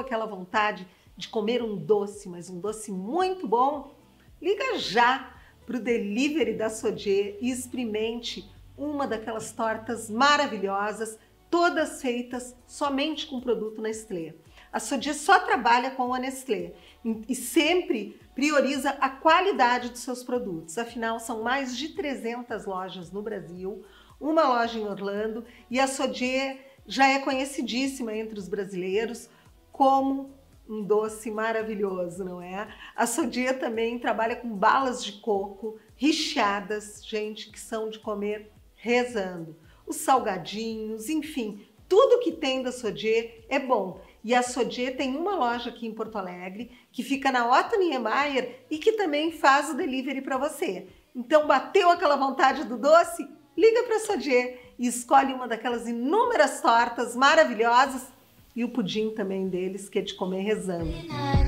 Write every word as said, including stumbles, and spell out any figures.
aquela vontade de comer um doce, mas um doce muito bom? Liga já para o delivery da Sodier e experimente uma daquelas tortas maravilhosas, todas feitas somente com produto Nestlé. A Sodier só trabalha com a Nestlé e sempre prioriza a qualidade dos seus produtos. Afinal, são mais de trezentas lojas no Brasil, uma loja em Orlando, e a Sodier já é conhecidíssima entre os brasileiros como um doce maravilhoso, não é? A Sodier também trabalha com balas de coco recheadas, gente, que são de comer rezando. Os salgadinhos, enfim, tudo que tem da Sodier é bom. E a Sodier tem uma loja aqui em Porto Alegre, que fica na Otto Niemeyer e que também faz o delivery para você. Então, bateu aquela vontade do doce? Liga para a Sodier e escolhe uma daquelas inúmeras tortas maravilhosas e o pudim também deles, que é de comer rezando.